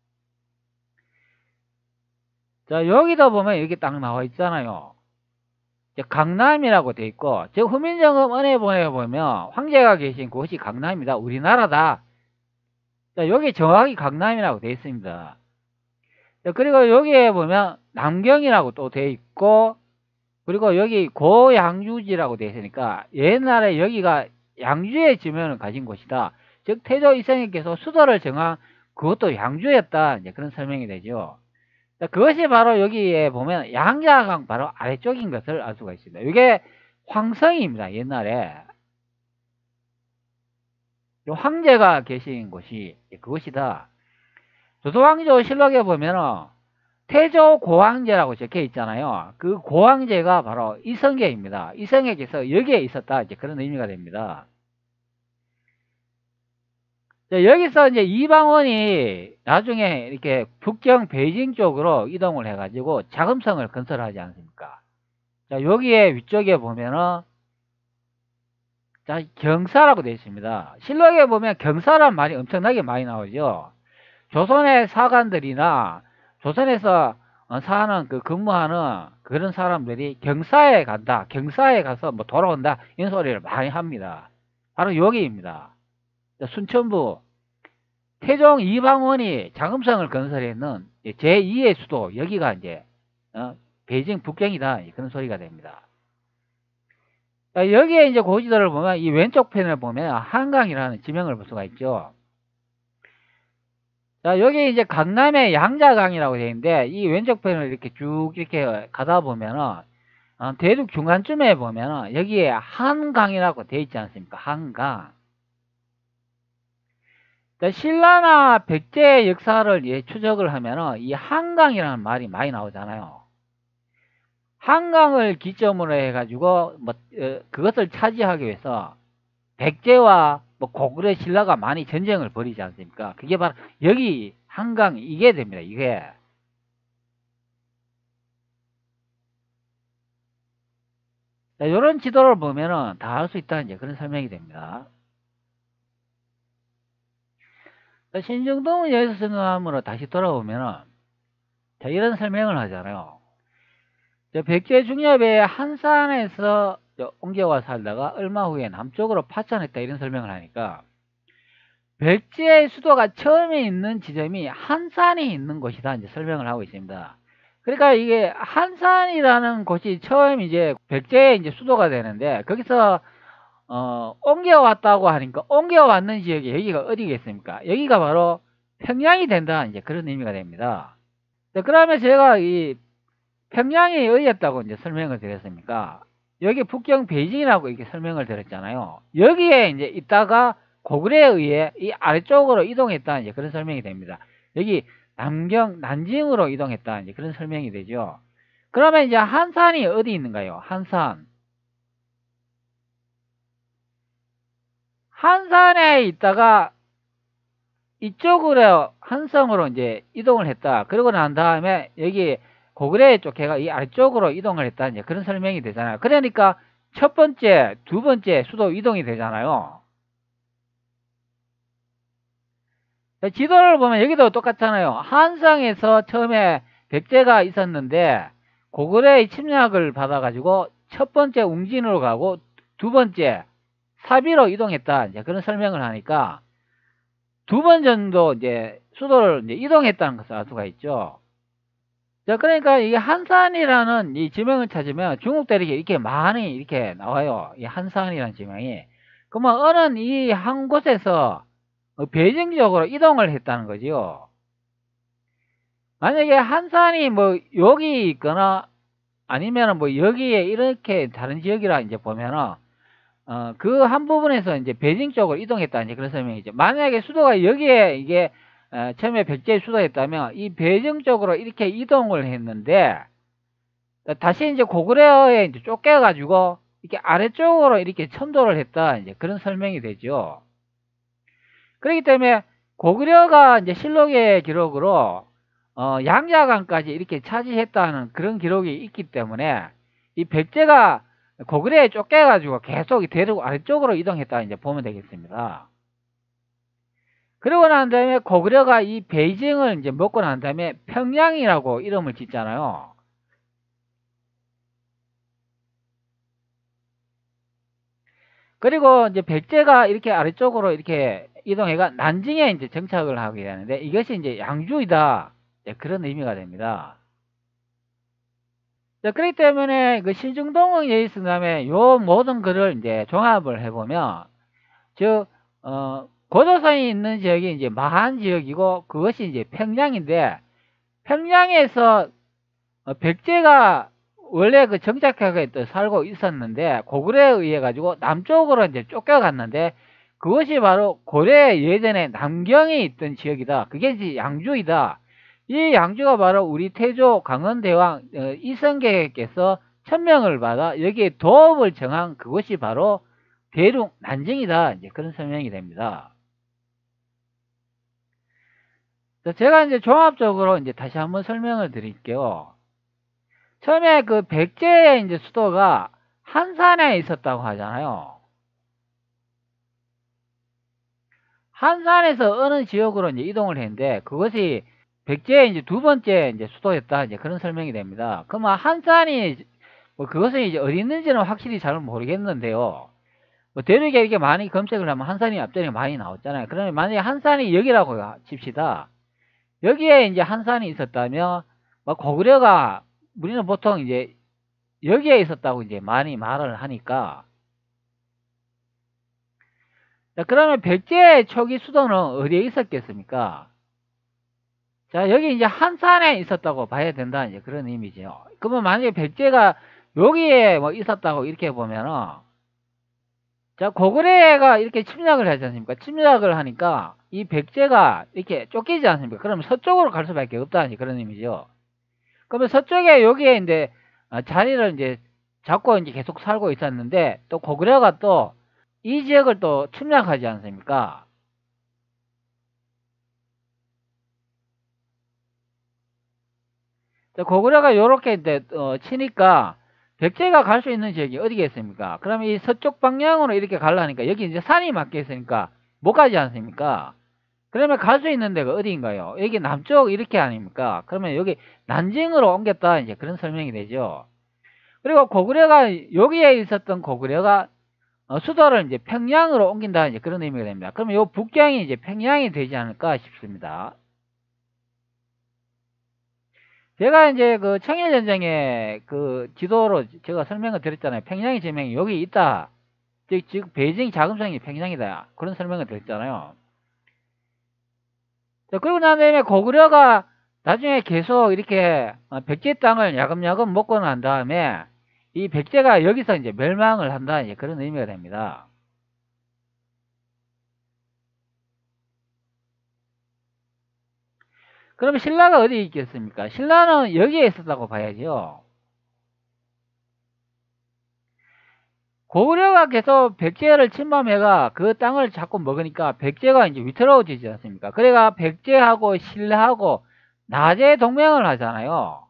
자 여기다 보면 이렇게 딱 나와 있잖아요. 강남이라고 돼 있고 저 후민정음 은혜본에 보면 황제가 계신 곳이 강남이다. 우리나라다. 자 여기 정확히 강남이라고 돼 있습니다. 자, 그리고 여기에 보면 남경이라고 또 돼 있고 그리고 여기 고양주지라고 되어 있으니까 옛날에 여기가 양주의 지명을 가진 곳이다. 즉 태조 이성님께서 수도를 정한 그것도 양주였다. 이제 그런 설명이 되죠. 자, 그것이 바로 여기에 보면 양자강 바로 아래쪽인 것을 알 수가 있습니다. 이게 황성입니다. 옛날에. 황제가 계신 곳이 그것이다. 조선왕조 실록에 보면은 태조 고황제라고 적혀 있잖아요. 그 고황제가 바로 이성계입니다. 이성계께서 여기에 있었다. 이제 그런 의미가 됩니다. 자, 여기서 이제 이방원이 나중에 이렇게 북경 베이징 쪽으로 이동을 해가지고 자금성을 건설하지 않습니까? 자, 여기에 위쪽에 보면은 자, 경사라고 되어 있습니다. 실록에 보면 경사란 말이 엄청나게 많이 나오죠. 조선의 사관들이나 조선에서 사는 그 근무하는 그런 사람들이 경사에 간다, 경사에 가서 뭐 돌아온다 이런 소리를 많이 합니다. 바로 여기입니다. 순천부 태종 이방원이 자금성을 건설했는 제2의 수도 여기가 이제 베이징 북경이다 그런 소리가 됩니다. 여기에 이제 고지도를 보면 이 왼쪽 편을 보면 한강이라는 지명을 볼 수가 있죠. 자, 여기 이제 강남의 양자강이라고 되어 있는데, 이 왼쪽 편을 이렇게 쭉 이렇게 가다 보면은, 대륙 중간쯤에 보면은, 여기에 한강이라고 되어 있지 않습니까? 한강. 자, 신라나 백제의 역사를 추적을 하면은, 이 한강이라는 말이 많이 나오잖아요. 한강을 기점으로 해가지고, 그것을 차지하기 위해서, 백제와 고구려 신라가 많이 전쟁을 벌이지 않습니까? 그게 바로 여기 한강 이게 됩니다. 이게 이런 지도를 보면은 다 알 수 있다는 이제 그런 설명이 됩니다. 신중동 여수성함으로 다시 돌아오면은 자, 이런 설명을 하잖아요. 백제 중엽의 한산에서 옮겨와 살다가 얼마 후에 남쪽으로 파천했다 이런 설명을 하니까 백제의 수도가 처음에 있는 지점이 한산이 있는 곳이다 이제 설명을 하고 있습니다. 그러니까 이게 한산이라는 곳이 처음 이제 백제의 이제 수도가 되는데 거기서 옮겨왔다고 하니까 옮겨왔는 지역이 여기가 어디겠습니까? 여기가 바로 평양이 된다 이제 그런 의미가 됩니다. 그러면 제가 이 평양이 어디였다고 이제 설명을 드렸습니까? 여기 북경 베이징이라고 이렇게 설명을 드렸잖아요. 여기에 이제 있다가 고구려에 의해 이 아래쪽으로 이동했다 이제 그런 설명이 됩니다. 여기 난징으로 이동했다 이제 그런 설명이 되죠. 그러면 이제 한산이 어디 있는가요? 한산에 있다가 이쪽으로 한성으로 이제 이동을 했다. 그러고 난 다음에 여기 고구려 쪽해가 이 아래쪽으로 이동을 했다. 이제 그런 설명이 되잖아요. 그러니까 첫 번째, 두 번째 수도 이동이 되잖아요. 지도를 보면 여기도 똑같잖아요. 한성에서 처음에 백제가 있었는데 고구려의 침략을 받아가지고 첫 번째 웅진으로 가고 두 번째 사비로 이동했다. 이제 그런 설명을 하니까 두 번 정도 이제 수도를 이제 이동했다는 것을 알 수가 있죠. 자, 그러니까 이 한산이라는 이 지명을 찾으면 중국 대륙에 이렇게 많이 이렇게 나와요. 이 한산이라는 지명이. 그러면 어느 이 한 곳에서 베이징 지역으로 이동을 했다는 거죠. 만약에 한산이 뭐 여기 있거나 아니면 뭐 여기에 이렇게 다른 지역이라 이제 보면은 그 한 부분에서 이제 베이징 쪽으로 이동했다 이제 그런 설명이죠. 만약에 수도가 여기에 이게 처음에 백제의 수도였다면 이 베이징 쪽으로 이렇게 이동을 했는데 다시 이제 고구려에 이제 쫓겨가지고 이렇게 아래쪽으로 이렇게 천도를 했다 이제 그런 설명이 되죠. 그렇기 때문에 고구려가 이제 실록의 기록으로 양자강까지 이렇게 차지했다는 그런 기록이 있기 때문에 이 백제가 고구려에 쫓겨가지고 계속 대륙 아래쪽으로 이동했다 이제 보면 되겠습니다. 그러고 난 다음에 고구려가 이 베이징을 이제 먹고 난 다음에 평양이라고 이름을 짓잖아요. 그리고 이제 백제가 이렇게 아래쪽으로 이렇게 이동해가 난징에 이제 정착을 하게 되는데 이것이 이제 양주이다. 그런 의미가 됩니다. 자, 그렇기 때문에 그 신중동 예의승담에 요 모든 글을 이제 종합을 해보면 즉 고조선이 있는 지역이 이제 마한 지역이고 그것이 이제 평양인데 평양에서 백제가 원래 그 정착하게 또 살고 있었는데 고구려에 의해 가지고 남쪽으로 이제 쫓겨갔는데 그것이 바로 고려 예전에 남경에 있던 지역이다. 그게 이제 양주이다. 이 양주가 바로 우리 태조 강원대왕 이성계께서 천명을 받아 여기에 도읍을 정한 그것이 바로 대륙 난징이다. 이제 그런 설명이 됩니다. 제가 이제 종합적으로 이제 다시 한번 설명을 드릴게요. 처음에 그 백제의 이제 수도가 한산에 있었다고 하잖아요. 한산에서 어느 지역으로 이제 이동을 했는데 그것이 백제의 이제 두 번째 이제 수도였다. 이제 그런 설명이 됩니다. 그러면 한산이 뭐 그것은 이제 어디 있는지는 확실히 잘 모르겠는데요. 뭐 대륙에 이렇게 많이 검색을 하면 한산이 앞전에 많이 나왔잖아요. 그러면 만약에 한산이 여기라고 칩시다. 여기에 이제 한산이 있었다면 뭐 고구려가 우리는 보통 이제 여기에 있었다고 이제 많이 말을 하니까 자, 그러면 백제의 초기 수도는 어디에 있었겠습니까? 자, 여기 이제 한산에 있었다고 봐야 된다. 이제 그런 의미죠. 그러면 만약에 백제가 여기에 뭐 있었다고 이렇게 보면은 자, 고구려가 이렇게 침략을 하지 않습니까? 침략을 하니까 이 백제가 이렇게 쫓기지 않습니까? 그러면 서쪽으로 갈 수밖에 없다. 이제 그런 의미죠. 그러면 서쪽에 여기에 이제 자리를 이제 잡고 이제 계속 살고 있었는데 또 고구려가 또 이 지역을 또 침략하지 않습니까? 고구려가 요렇게 이제 치니까 백제가 갈 수 있는 지역이 어디겠습니까? 그러면 이 서쪽 방향으로 이렇게 가려니까 여기 이제 산이 막혀 있으니까 못 가지 않습니까? 그러면 갈 수 있는 데가 어디인가요? 여기 남쪽 이렇게 아닙니까? 그러면 여기 난징으로 옮겼다 이제 그런 설명이 되죠. 그리고 고구려가 여기에 있었던 고구려가 수도를 이제 평양으로 옮긴다 이제 그런 의미가 됩니다. 그러면 요 북경이 이제 평양이 되지 않을까 싶습니다. 제가 이제 그 청일전쟁의 그 지도로 제가 설명을 드렸잖아요. 평양의 지명이 여기 있다. 즉 베이징 자금성이 평양이다. 그런 설명을 드렸잖아요. 자, 그리고 난 다음에 고구려가 나중에 계속 이렇게 백제 땅을 야금야금 먹고 난 다음에 이 백제가 여기서 이제 멸망을 한다. 이제 그런 의미가 됩니다. 그러면 신라가 어디 있겠습니까? 신라는 여기에 있었다고 봐야죠. 고구려가 계속 백제를 침범해가 그 땅을 자꾸 먹으니까 백제가 이제 위태로워지지 않습니까? 그래가 백제하고 신라하고 낮에 동맹을 하잖아요.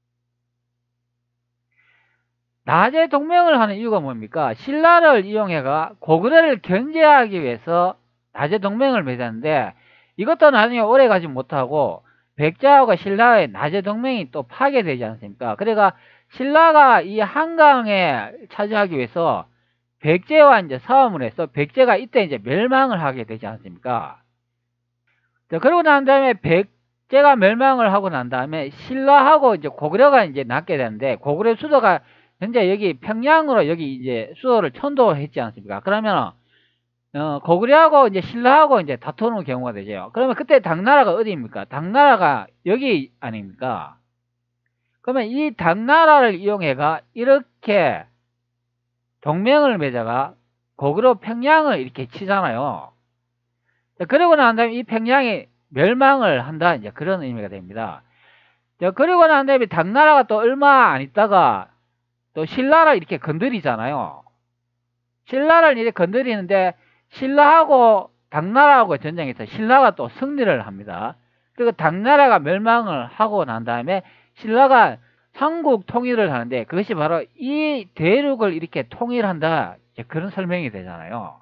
낮에 동맹을 하는 이유가 뭡니까? 신라를 이용해가 고구려를 견제하기 위해서 낮에 동맹을 맺었는데 이것도 나중에 오래 가지 못하고 백제하고 신라의 낮에 동맹이 또 파괴되지 않습니까? 그러니까 신라가 이 한강에 차지하기 위해서 백제와 이제 싸움을 해서 백제가 이때 이제 멸망을 하게 되지 않습니까? 자, 그러고 난 다음에 백제가 멸망을 하고 난 다음에 신라하고 이제 고구려가 이제 낳게 되는데 고구려 수도가 현재 여기 평양으로 여기 이제 수도를 천도했지 않습니까? 그러면 고구려하고 이제 신라하고 이제 다투는 경우가 되죠. 그러면 그때 당나라가 어디입니까? 당나라가 여기 아닙니까? 그러면 이 당나라를 이용해가 이렇게 동맹을 맺어가 고구려 평양을 이렇게 치잖아요. 그러고 난 다음에 이 평양이 멸망을 한다. 이제 그런 의미가 됩니다. 그리고 난 다음에 당나라가 또 얼마 안 있다가 또 신라를 이렇게 건드리잖아요. 신라를 이렇게 건드리는데 신라하고 당나라하고 전쟁에서 신라가 또 승리를 합니다. 그리고 당나라가 멸망을 하고 난 다음에 신라가 삼국 통일을 하는데 그것이 바로 이 대륙을 이렇게 통일한다. 그런 설명이 되잖아요.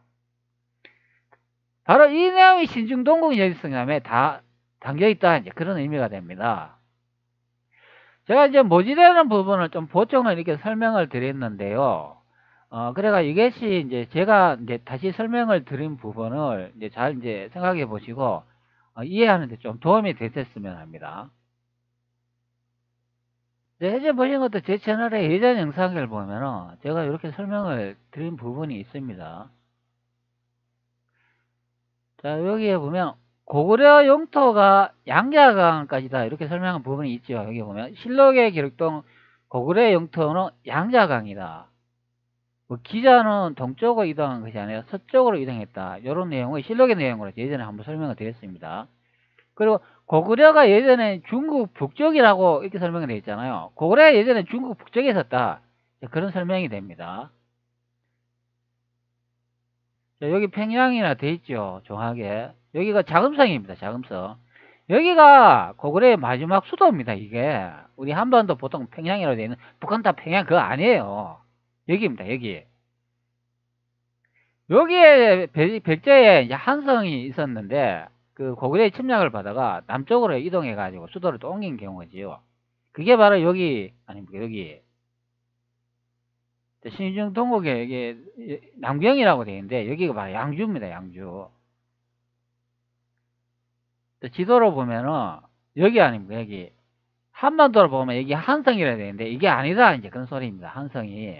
바로 이 내용이 신중동국 열성함에 다 담겨있다. 이제 그런 의미가 됩니다. 제가 이제 모집되는 부분을 좀 보충을 이렇게 설명을 드렸는데요. 그래가 이것이 이제 제가 이제 다시 설명을 드린 부분을 이제 잘 이제 생각해 보시고 이해하는데 좀 도움이 되셨으면 합니다. 현재 보신 것도 제 채널의 예전 영상을 보면은 제가 이렇게 설명을 드린 부분이 있습니다. 자, 여기에 보면 고구려 영토가 양자강까지다 이렇게 설명한 부분이 있죠. 여기 보면 실록에 기록된 고구려 영토는 양자강이다. 뭐 기자는 동쪽으로 이동한 것이 아니라 서쪽으로 이동했다. 이런 내용을 실록의 내용으로 예전에 한번 설명을 드렸습니다. 그리고 고구려가 예전에 중국 북쪽이라고 이렇게 설명이 되어 있잖아요. 고구려가 예전에 중국 북쪽에 있었다. 그런 설명이 됩니다. 자, 여기 평양이나 돼 있죠. 정확하게. 여기가 자금성입니다. 자금성. 여기가 고구려의 마지막 수도입니다. 이게 우리 한반도 보통 평양이라고 되어 있는 북한 다 평양 그거 아니에요. 여기입니다. 여기. 여기에 백제에 이제 한성이 있었는데 그 고구려의 침략을 받아가 남쪽으로 이동해 가지고 수도를 또 옮긴 경우지요. 그게 바로 여기 아닙니까? 여기 신의중 동국에 이게 남경이라고 되어 있는데 여기가 바로 양주입니다. 양주. 지도로 보면은 여기 아닙니까? 여기 한반도로 보면 여기 한성이라 되어 있는데 이게 아니다 이제 그런 소리입니다. 한성이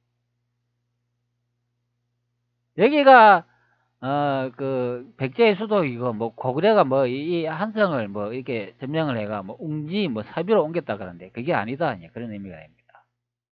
여기가 그 백제의 수도이고 뭐 고구려가 뭐 이 한성을 뭐 이렇게 점령을 해가 뭐 웅지 뭐 사비로 옮겼다 그러는데 그게 아니다 이제 그런 의미가 됩니다.